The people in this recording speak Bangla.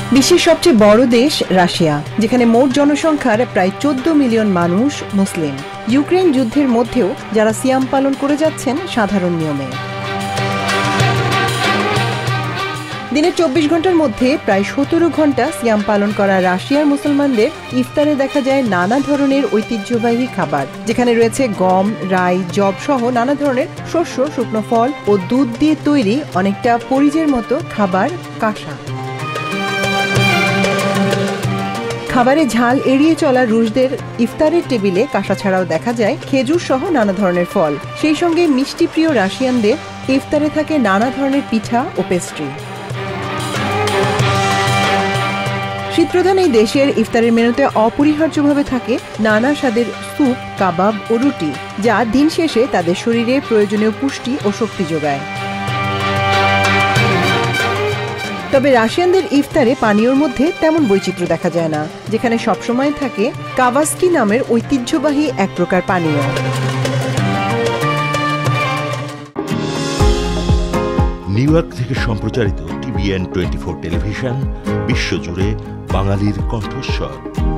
বিশ্বের সবচেয়ে বড় দেশ রাশিয়া, যেখানে মোট জনসংখ্যার প্রায় 14 মিলিয়ন মানুষ মুসলিম। ইউক্রেন যুদ্ধের মধ্যেও যারা সিয়াম পালন করে যাচ্ছেন সাধারণ নিয়মে। দিনের 24 ঘন্টার মধ্যে প্রায় 17 ঘন্টা সিয়াম পালন করা রাশিয়ার মুসলমানদের ইফতারে দেখা যায় নানা ধরনের ঐতিহ্যবাহী খাবার, যেখানে রয়েছে গম, রাই, যব সহ নানা ধরনের শস্য, শুকনো ফল ও দুধ দিয়ে তৈরি অনেকটা পরিজের মতো খাবার, কাঁসা। খাবারে ঝাল এড়িয়ে চলা রুশদের ইফতারের টেবিলে কাঁসা ছাড়াও দেখা যায় খেজুর সহ নানা ধরনের ফল। সেই সঙ্গে মিষ্টি প্রিয় রাশিয়ানদের ইফতারে থাকে নানা ধরনের পিঠা ও পেস্ট্রি। শীতপ্রধান এই দেশের ইফতারের মেনুতে অপরিহার্যভাবে থাকে নানা স্বাদের স্যুপ, কাবাব ও রুটি, যা দিন শেষে তাদের শরীরে প্রয়োজনীয় পুষ্টি ও শক্তি যোগায়। তবে রাশিয়ানদের ইফতারে পানীয়র মধ্যে তেমন বৈচিত্র্য দেখা যায় না, যেখানে সবসময় থাকে কাভাস্কি নামের ঐতিহ্যবাহী এক প্রকার পানীয়। নিউ ইয়র্ক থেকে সম্প্রচারিত TBN24 টেলিভিশন বিশ্বজুড়ে বাঙালির কণ্ঠস্বর।